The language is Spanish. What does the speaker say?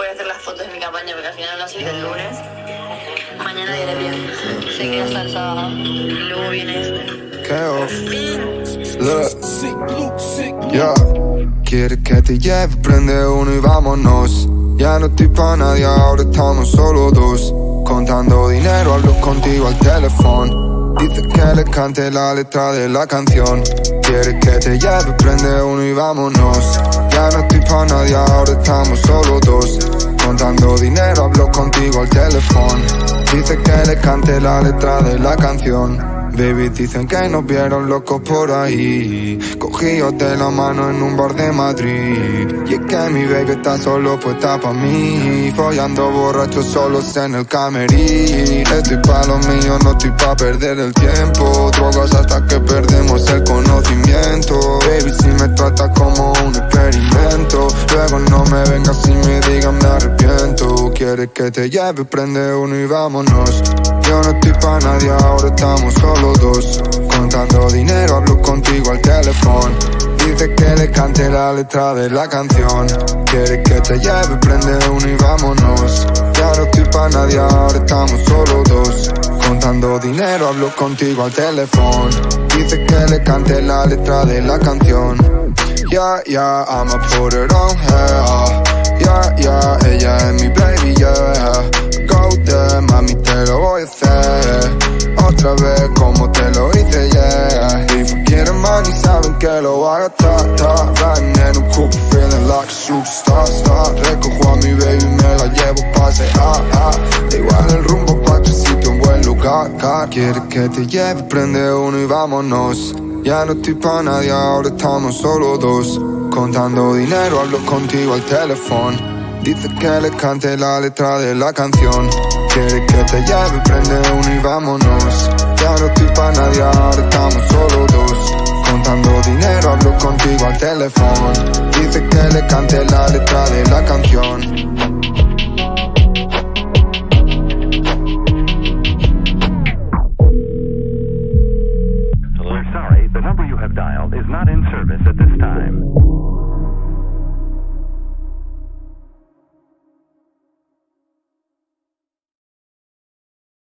voy a hacer las fotos de mi campaña porque al final no sirve el lunes. Mañana viene bien. Sé que hasta el sábado. Y luego viene este. ¿Qué off? Look, yeah. Quiere que te lleve, prende uno y vámonos. Ya no estoy pa' nadie, ahora estamos solo dos. Contando dinero, hablo contigo al teléfono. Dice que le cante la letra de la canción. Quiere que te lleve, prende uno y vámonos. Ya no estoy pa' nadie, ahora estamos solo dos. Contando dinero, hablo contigo al teléfono. Dice que le cante la letra de la canción. Baby, dicen que nos vieron locos por ahí, cogidos de la mano en un bar de Madrid. Y es que mi baby está solo puesta pa' mí, follando borrachos solos en el camerín. Estoy pa' lo mío, no estoy pa' perder el tiempo. Drogas hasta que perdemos el conocimiento. Baby, si me tratas como un experimento, luego no me vengas y me digas me arrepiento. Quieres que te lleve, prende uno y vámonos. Yo no estoy pa' nadie, ahora estamos solo dos. Contando dinero, hablo contigo al teléfono. Dice que le cante la letra de la canción. Quiere que te lleve, prende uno y vámonos. Ya no estoy pa' nadie, ahora estamos solo dos. Contando dinero, hablo contigo al teléfono. Dice que le cante la letra de la canción. Yeah, I'ma put it on her. Yeah, ella es mi baby, yeah. Go there, mami, te lo voy a hacer otra vez como te lo hice, yeah. If we get money, saben que lo voy a gastar. Riding en un coupe, feeling like a superstar. Recojo a mi baby, me la llevo pasear. Da igual el rumbo, pa' tu sitio, un buen lugar. Quiere que te lleve, prende uno y vámonos. Ya no estoy pa' nadie, ahora estamos solo dos. Contando dinero, hablo contigo al teléfono. Dice que le cante la letra de la canción. Quiere que te lleve, prende uno y vámonos. Ya no estoy pa' nadie, ahora estamos solo dos. Contando dinero, hablo contigo al teléfono. Dice que le cante la letra de la canción. We're sorry, the number you have dialed is not in service at this time.